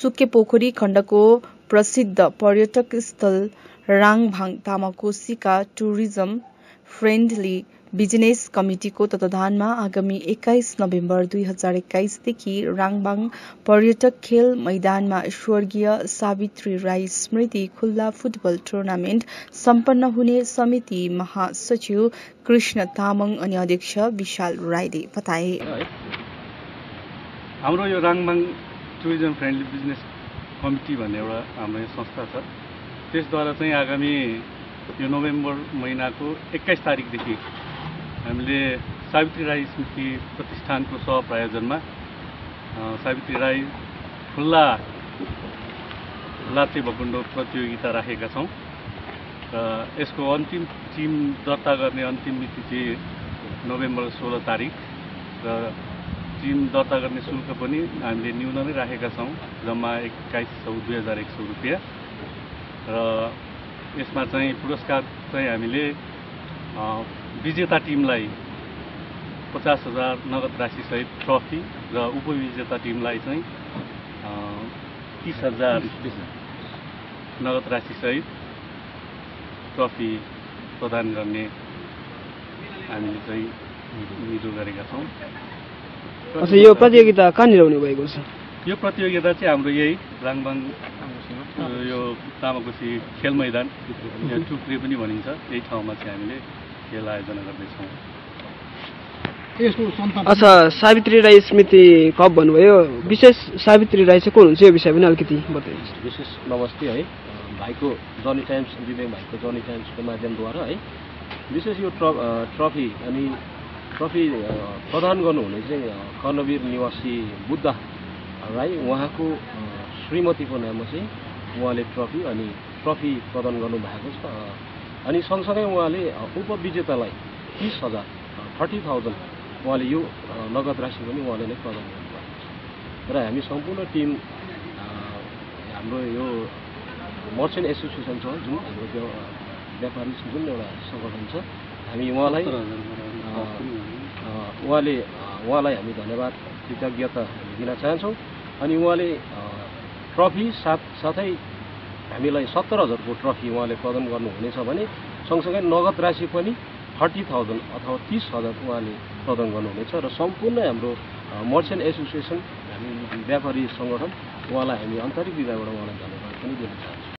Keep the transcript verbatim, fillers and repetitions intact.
सुके पोखरी खण्डको प्रसिद्ध पर्यटक स्थल राङभाङ तामाकोसीका टुरिज्म फ्रेन्डली बिजनेस कमिटिको तत्वावधानमा आगामी एक्काइस नोभेम्बर दुई हजार एक्काइसदेखि राङभाङ पर्यटक खेल मैदानमा स्वर्गीय सावित्री राई स्मृति खुल्ला फुटबल टुर्नामेन्ट सम्पन्न हुने समिति महासचिव कृष्ण तामाङ अनि अध्यक्ष विशाल राईले बताए। हाम्रो यो राङभाङ टुरिज्म फ्रेन्डली बिजनेस कमिटी भन्ने एउटा हाम्रो संस्था छ। त्यसद्वारा चाहिँ आगामी यो नोभेम्बर महिनाको एक्काइस तारिकदेखि हामीले सावित्री राई स्मृति प्रतिष्ठानको सहप्रायोजनमा सावित्री राई खुल्ला लात्ते भकुण्डो प्रतियोगिता राखेका छौँ र यसको अन्तिम टिम दर्ता गर्ने अन्तिम मिति चाहिँ नोभेम्बर सोह्र तारिक र टिम दर्ता गर्ने शुल्क पनि हामीले न्यून नै राखेका छौँ, जम्मा एक्काइस सौ दुई हजार एक सौ रुपियाँ र यसमा चाहिँ पुरस्कार चाहिँ हामीले विजेता टिमलाई पचास हजार नगद राशि सहित ट्रफी र उपविजेता टिमलाई चाहिँ तीस हजार नगद राशि सहित ट्रफी प्रदान गर्ने हामीले चाहिँ निधो गरेका छौँ। यो प्रतियोगिता कहाँनिर हुने भएको छ? यो प्रतियोगिता चाहिँ हाम्रो यही राङभाङ यो तामाकोसी खेल मैदान टुक्रे पनि भनिन्छ, यही ठाउँमा चाहिँ हामीले खेल आयोजना गर्दैछौँ। अच्छा, सावित्री राई स्मृति कप भन्नुभयो, विशेष सावित्री राई चाहिँ को हुनुहुन्छ यो विषय पनि अलिकति बताइदिनुहोस्। विशेष नमस्ते है, भाइको जनी टाइम्स विवेक भाइको जनी टाइम्सको माध्यमद्वारा है विशेष यो ट्रफी अनि ट्रफी प्रदान गर्नुहुने चाहिँ कर्णवीर निवासी बुद्ध राई, उहाँको श्रीमतीको नाममा चाहिँ उहाँले ट्रफी अनि ट्रफी प्रदान गर्नुभएको छ। अनि सँगसँगै उहाँले उपविजेतालाई तीस हजार थर्टी थाउजन्ड उहाँले यो नगद राशि पनि उहाँले नै प्रदान गर्नुभएको छ। र हामी सम्पूर्ण टिम हाम्रो यो मर्चेन्ट एसोसिएसन छ, जुन हाम्रो व्यापारी जुन एउटा सङ्गठन छ, हामी उहाँलाई उहाँले उहाँलाई हामी धन्यवाद कृतज्ञता दिन चाहन्छौँ। अनि उहाँले ट्रफी साथ साथै हामीलाई सत्तर हजारको ट्रफी उहाँले प्रदान गर्नुहुनेछ भने सँगसँगै नगद राशि पनि थर्टी थाउजन्ड अथवा तीस हजार उहाँले प्रदान गर्नुहुनेछ। र सम्पूर्ण हाम्रो मर्चेन्ट एसोसिएसन हामी व्यापारी सङ्गठन उहाँलाई हामी आन्तरिक हृदयबाट उहाँलाई धन्यवाद पनि दिन चाहन्छौँ।